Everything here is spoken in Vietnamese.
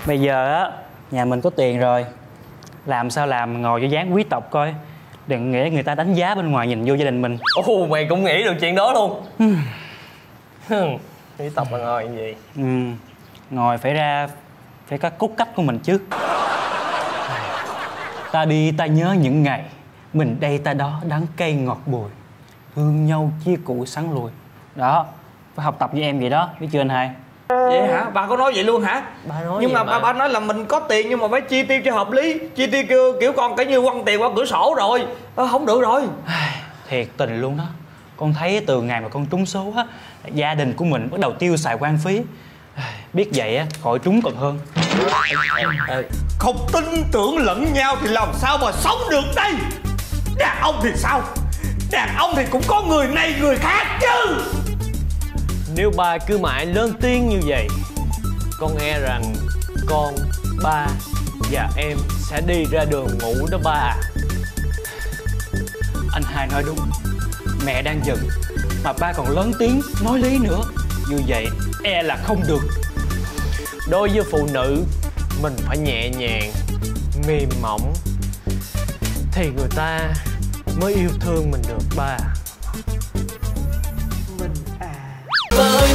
Bây giờ á, nhà mình có tiền rồi, làm sao làm ngồi cho dáng quý tộc coi. Đừng nghĩ người ta đánh giá bên ngoài nhìn vô gia đình mình. Ồ, mày cũng nghĩ được chuyện đó luôn. Quý tộc là ngồi cái gì? Ngồi phải có cốt cách của mình chứ. Ta đi ta nhớ những ngày, mình đây ta đó đắng cay ngọt bùi, thương nhau chia củ sắn lùi. Đó, phải học tập như em vậy đó, biết chưa anh hai? Vậy hả? Bà có nói vậy luôn hả? Bà nói nhưng vậy mà bà nói là mình có tiền nhưng mà phải chi tiêu cho hợp lý. Chi tiêu kiểu con cái như quăng tiền qua cửa sổ rồi. Không được rồi. Thiệt tình luôn đó. Con thấy từ ngày mà con trúng số á, gia đình của mình bắt đầu tiêu xài quan phí. Biết vậy á, khỏi trúng còn hơn. Không tin tưởng lẫn nhau thì làm sao mà sống được đây? Đàn ông thì sao? Đàn ông thì cũng có người này người khác chứ. Nếu ba cứ mãi lớn tiếng như vậy, con e rằng con, ba và em sẽ đi ra đường ngủ đó ba à. Anh hai nói đúng. Mẹ đang giận mà ba còn lớn tiếng nói lý nữa, như vậy e là không được. Đối với phụ nữ, mình phải nhẹ nhàng, mềm mỏng thì người ta mới yêu thương mình được ba. Mình à. Với